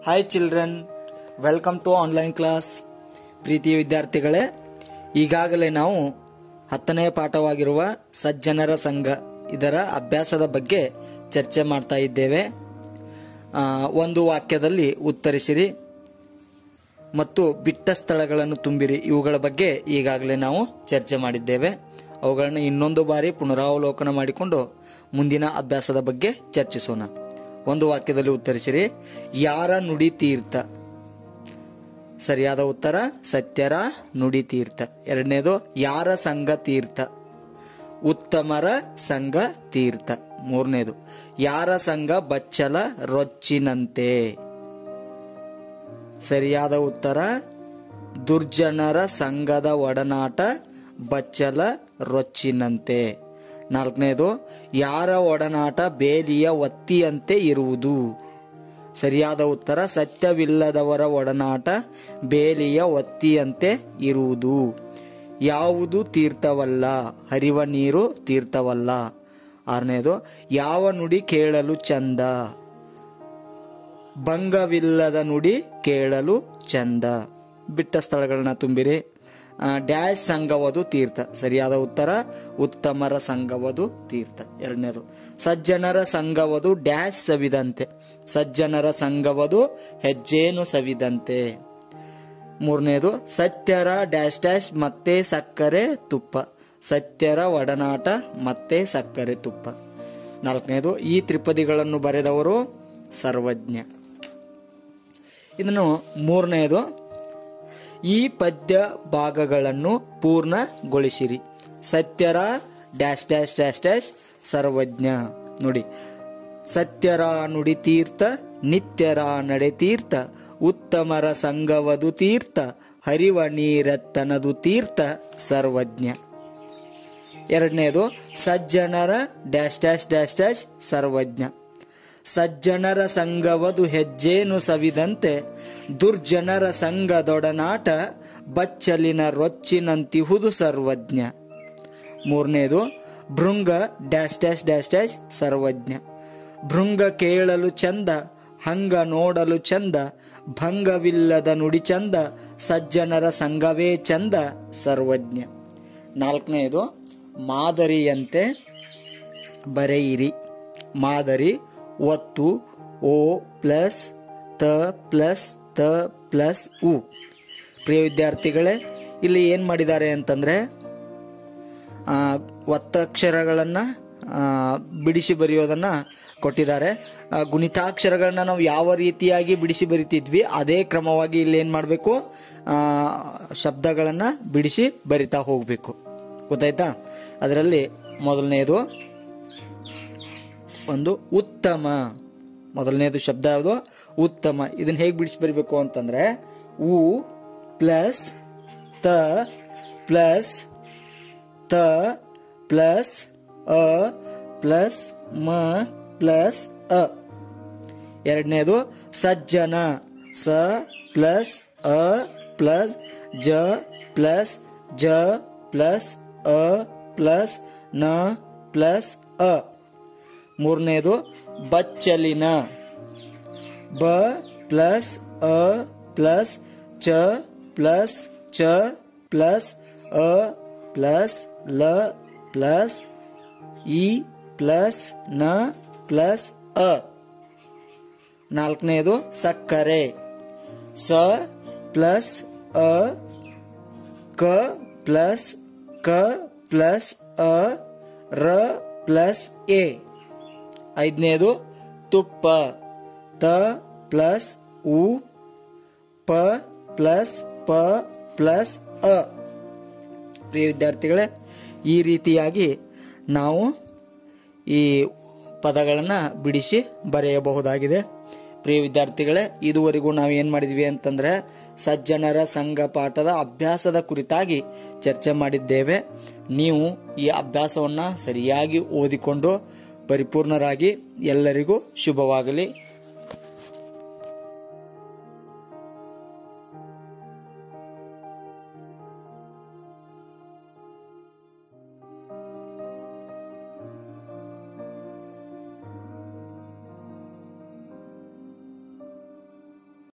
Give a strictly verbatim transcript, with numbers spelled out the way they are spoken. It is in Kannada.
Hi children, welcome to online class. ಪ್ರೀತಿಯ ವಿದ್ಯಾರ್ಥಿಗಳೇ, ಈಗಾಗಲೇ ನಾವು ಹತ್ತನೇ ಪಾಠವಾಗಿರುವ ಸಜ್ಜನರ ಸಂಘ ಇದರ ಅಭ್ಯಾಸದ ಬಗ್ಗೆ ಚರ್ಚೆ ಮಾಡ್ತಾ ಇದ್ದೇವೆ. ಒಂದು ವಾಕ್ಯದಲ್ಲಿ ಉತ್ತರಿಸಿರಿ ಮತ್ತು ಬಿಟ್ಟ ಸ್ಥಳಗಳನ್ನು ತುಂಬಿರಿ. ಇವುಗಳ ಬಗ್ಗೆ ಈಗಾಗಲೇ ನಾವು ಚರ್ಚೆ ಮಾಡಿದ್ದೇವೆ. ಅವುಗಳನ್ನು ಇನ್ನೊಂದು ಬಾರಿ ಪುನರಾವಲೋಕನ ಮಾಡಿಕೊಂಡು ಮುಂದಿನ ಅಭ್ಯಾಸದ ಬಗ್ಗೆ ಚರ್ಚಿಸೋಣ. ಒಂದು ವಾಕ್ಯದಲ್ಲಿ ಉತ್ತರಿಸಿರಿ. ಯಾರ ನುಡಿ ತೀರ್ಥ? ಸರಿಯಾದ ಉತ್ತರ ಸತ್ಯರ ನುಡಿ ತೀರ್ಥ. ಎರಡನೇದು ಯಾರ ಸಂಘ ತೀರ್ಥ? ಉತ್ತಮರ ಸಂಘ ತೀರ್ಥ. ಮೂರನೇದು ಯಾರ ಸಂಘ ಬಚ್ಚಲ ರೊಚ್ಚಿನಂತೆ? ಸರಿಯಾದ ಉತ್ತರ ದುರ್ಜನರ ಸಂಘದ ಒಡನಾಟ ಬಚ್ಚಲ ರೊಚ್ಚಿನಂತೆ. ನಾಲ್ಕನೇದು ಯಾರ ಒಡನಾಟ ಬೇಲಿಯ ಒತ್ತಿಯಂತೆ ಇರುವುದು? ಸರಿಯಾದ ಉತ್ತರ ಸತ್ಯವಿಲ್ಲದವರ ಒಡನಾಟ ಬೇಲಿಯ ಒತ್ತಿಯಂತೆ ಇರುವುದು. ಯಾವುದು ತೀರ್ಥವಲ್ಲ? ಹರಿವ ನೀರು ತೀರ್ಥವಲ್ಲ. ಆರನೇದು ಯಾವ ನುಡಿ ಕೇಳಲು ಚಂದ? ಭಂಗವಿಲ್ಲದ ನುಡಿ ಕೇಳಲು ಚಂದ. ಬಿಟ್ಟ ಸ್ಥಳಗಳನ್ನ ತುಂಬಿರಿ. ಡ್ಯಾಶ್ ಸಂಘವದು ತೀರ್ಥ. ಸರಿಯಾದ ಉತ್ತರ ಉತ್ತಮರ ಸಂಘವದು ತೀರ್ಥ. ಎರಡನೇದು ಸಜ್ಜನರ ಸಂಘವದು ಡ್ಯಾಶ್ ಸವಿದಂತೆ. ಸಜ್ಜನರ ಸಂಘವದು ಹೆಜ್ಜೇನು ಸವಿದಂತೆ. ಮೂರನೇದು ಸತ್ಯರ ಡ್ಯಾಶ್ ಡ್ಯಾಶ್ ಮತ್ತೆ ಸಕ್ಕರೆ ತುಪ್ಪ. ಸತ್ಯರ ಒಡನಾಟ ಮತ್ತೆ ಸಕ್ಕರೆ ತುಪ್ಪ. ನಾಲ್ಕನೇದು ಈ ತ್ರಿಪದಿಗಳನ್ನು ಬರೆದವರು ಸರ್ವಜ್ಞ. ಇದನ್ನು ಮೂರನೆಯದು ಈ ಪದ್ಯ ಭಾಗಗಳನ್ನು ಪೂರ್ಣಗೊಳಿಸಿರಿ. ಸತ್ಯರ dash dash dash dash Sarvajna. ನೋಡಿ, ಸತ್ಯರ ನುಡಿ ತೀರ್ಥ, ನಿತ್ಯರ ನಡೆ ತೀರ್ಥ, ಉತ್ತಮರ ಸಂಘವದು ತೀರ್ಥ, ಹರಿವ ನೀರೆತ್ತನದು ತೀರ್ಥ ಸರ್ವಜ್ಞ. ಎರಡನೇದು ಸಜ್ಜನರ dash dash dash dash Sarvajna. ಸಜ್ಜನರ ಸಂಘವದು ಹೆಜ್ಜೇನು ಸವಿದಂತೆ, ದುರ್ಜನರ ಸಂಘದೊಡನಾಟ ಬಚ್ಚಲಿನ ರೊಚ್ಚಿನಂತಿಹುದು ಸರ್ವಜ್ಞ. ಮೂರನೇದು ಭೃಂಗ dash dash dash dash Sarvajna. ಭೃಂಗ ಕೇಳಲು ಚಂದ, ಹಂಗ ನೋಡಲು ಚಂದ, ಭಂಗವಿಲ್ಲದ ನುಡಿ ಚಂದ, ಸಜ್ಜನರ ಸಂಘವೇ ಚಂದ ಸರ್ವಜ್ಞ. ನಾಲ್ಕನೆಯದು ಮಾದರಿಯಂತೆ ಬರೆಯಿರಿ. ಮಾದರಿ ಒತ್ತು ಓ ಪ್ಲಸ್ ತ ಪ್ಲಸ್ ತ ಪ್ಲಸ್ ಉ. ಪ್ರಿಯ ವಿದ್ಯಾರ್ಥಿಗಳೇ, ಇಲ್ಲಿ ಏನ್ ಮಾಡಿದ್ದಾರೆ ಅಂತಂದ್ರೆ ಒತ್ತಕ್ಷರಗಳನ್ನ ಬಿಡಿಸಿ ಬರೆಯೋದನ್ನ ಕೊಟ್ಟಿದ್ದಾರೆ. ಗುಣಿತಾಕ್ಷರಗಳನ್ನ ನಾವು ಯಾವ ರೀತಿಯಾಗಿ ಬಿಡಿಸಿ ಬರಿತಿದ್ವಿ ಅದೇ ಕ್ರಮವಾಗಿ ಇಲ್ಲಿ ಏನ್ ಮಾಡಬೇಕು, ಶಬ್ದಗಳನ್ನ ಬಿಡಿಸಿ ಬರಿತಾ ಹೋಗ್ಬೇಕು. ಗೊತ್ತಾಯ್ತಾ? ಅದರಲ್ಲಿ ಮೊದಲನೇದು ಒಂದು ಉತ್ತಮ. ಮೊದಲನೇದು ಶಬ್ದ ಯಾವುದು? ಉತ್ತಮ. ಇದನ್ನ ಹೇಗೆ ಬಿಡಿಸಿ ಬರಿಬೇಕು ಅಂತಂದ್ರೆ ಉ ಪ್ಲಸ್ ತ ಪ್ಲಸ್ ತ ಪ್ಲಸ್ ಅ ಪ್ಲಸ್ ಮ ಪ್ಲಸ್ ಅ. ಎರಡನೇದು ಸಜ್ಜನ. ಸ ಪ್ಲಸ್ ಅ ಪ್ಲಸ್ ಜ ಪ್ಲಸ್ ಜ ಪ್ಲಸ್ ಅ ಪ್ಲಸ್ ನ ಪ್ಲಸ್ ಅ. ಮೂರನೇದು ಬಚ್ಚಲಿನ. ಬ ಪ್ಲಸ್ ಅ ಪ್ಲಸ್ ಚ ಪ್ಲಸ್ ಚ ಪ್ಲಸ್ ಅ ಪ್ಲಸ್ ಲ ಪ್ಲಸ್ ಇ ಪ್ಲಸ್ ನ ಪ್ಲಸ್ ಅ. ನಾಲ್ಕನೇದು ಸಕ್ಕರೆ. ಸ ಪ್ಲಸ್ ಅ ಕ ಪ್ಲಸ್ ಕ ಪ್ಲಸ್ ಅ ರ ಪ್ಲಸ್ ಎ. ಐದನೇದು ತುಪ್ಪ. ತ ಪ್ಲಸ್ ಉ ಪ ಪ್ಲಸ್ ಪ ಪ್ಲಸ್ ಅ. ಪ್ರಿಯ ವಿದ್ಯಾರ್ಥಿಗಳೇ, ಈ ರೀತಿಯಾಗಿ ನಾವು ಈ ಪದಗಳನ್ನ ಬಿಡಿಸಿ ಬರೆಯಬಹುದಾಗಿದೆ. ಪ್ರಿಯ ವಿದ್ಯಾರ್ಥಿಗಳೇ, ಇದುವರೆಗೂ ನಾವು ಏನ್ ಮಾಡಿದ್ವಿ ಅಂತಂದ್ರೆ ಸಜ್ಜನರ ಸಂಘ ಪಾಠದ ಅಭ್ಯಾಸದ ಕುರಿತಾಗಿ ಚರ್ಚೆ ಮಾಡಿದ್ದೇವೆ. ನೀವು ಈ ಅಭ್ಯಾಸವನ್ನ ಸರಿಯಾಗಿ ಓದಿಕೊಂಡು ಪರಿಪೂರ್ಣರಾಗಿ. ಎಲ್ಲರಿಗೂ ಶುಭವಾಗಲಿ.